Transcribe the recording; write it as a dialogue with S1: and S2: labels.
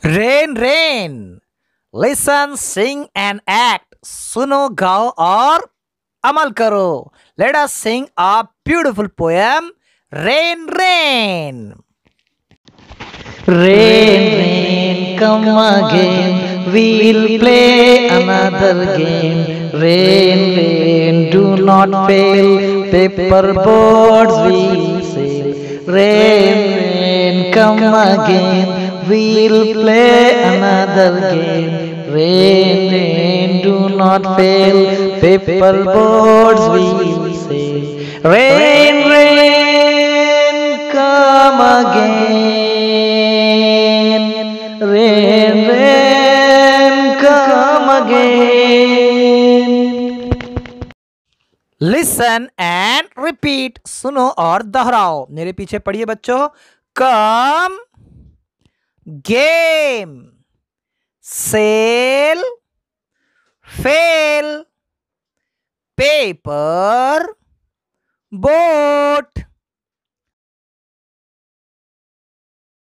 S1: Rain rain listen sing and act सुनो गाओ और अमल करो. Let us sing a beautiful poem rain rain.
S2: Rain, rain, come again. We'll play another game. Rain, rain, do not fail. Paper boards we'll sail. Rain, rain, come again. We'll play another game. Rain, rain, do not fail. Paper boards we'll sail. Rain, rain, come again. Rain, rain, come again.
S1: Listen and repeat. सुनो और दोहराओ. मेरे पीछे पढ़िए बच्चों. Come, game, sale, fail, paper, board.